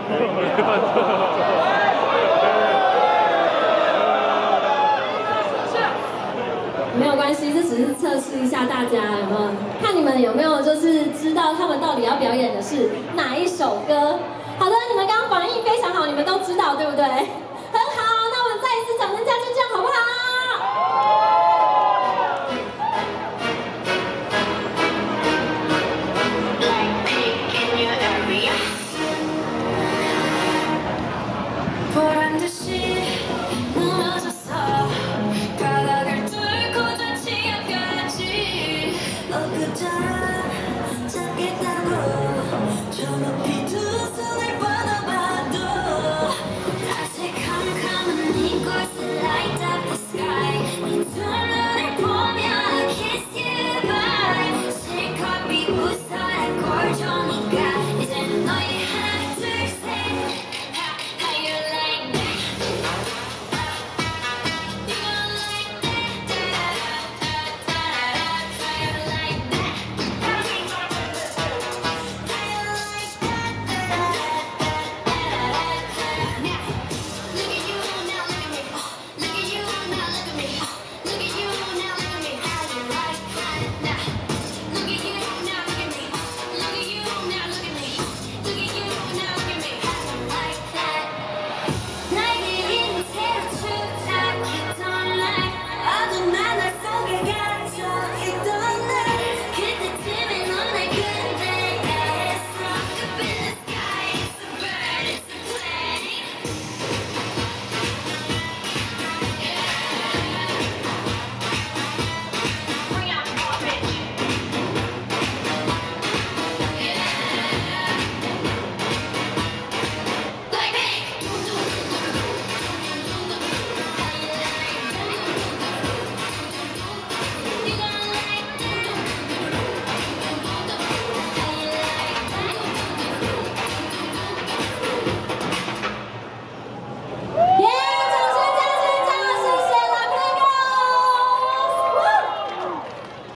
没有关系，这只是测试一下大家有没有，看你们有没有就是知道他们到底要表演的是哪一首歌。好的，你们刚刚反应非常好，你们都知道对不对？